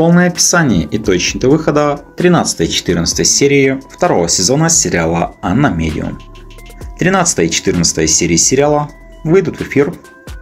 Полное описание и точный до выхода 13 и 14 серии второго сезона сериала «Анна Медиум». 13 и 14 серии сериала выйдут в эфир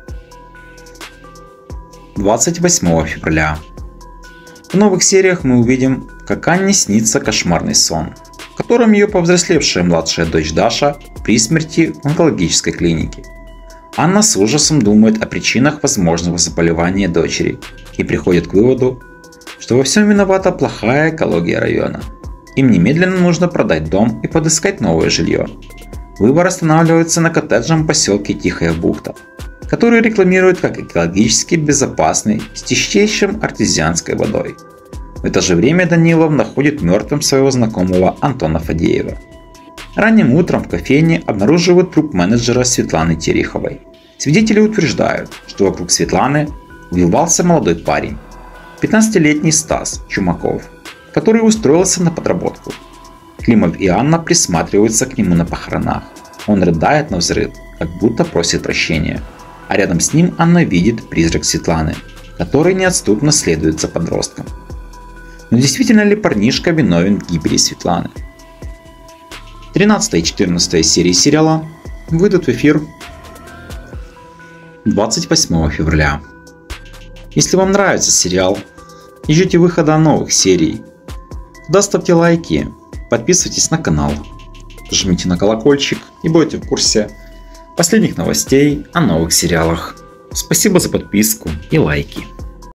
28 февраля. В новых сериях мы увидим, как Анне снится кошмарный сон, в котором ее повзрослевшая младшая дочь Даша при смерти в онкологической клинике. Анна с ужасом думает о причинах возможного заболевания дочери и приходит к выводу, что во всем виновата плохая экология района. Им немедленно нужно продать дом и подыскать новое жилье. Выбор останавливается на коттеджном поселке Тихая бухта, который рекламируют как экологически безопасный с чистейшим артезианской водой. В это же время Данилов находит мертвым своего знакомого Антона Фадеева. Ранним утром в кофейне обнаруживают труп менеджера Светланы Тереховой. Свидетели утверждают, что вокруг Светланы увивался молодой парень, 15-летний Стас Чумаков, который устроился на подработку. Климов и Анна присматриваются к нему на похоронах. Он рыдает навзрыд, как будто просит прощения. А рядом с ним Анна видит призрак Светланы, который неотступно следует за подростком. Но действительно ли парнишка виновен в гибели Светланы? 13 и 14 серии сериала выйдут в эфир 28 февраля. Если вам нравится сериал и ждете выхода новых серий, тогда ставьте лайки, подписывайтесь на канал, жмите на колокольчик и будете в курсе последних новостей о новых сериалах. Спасибо за подписку и лайки.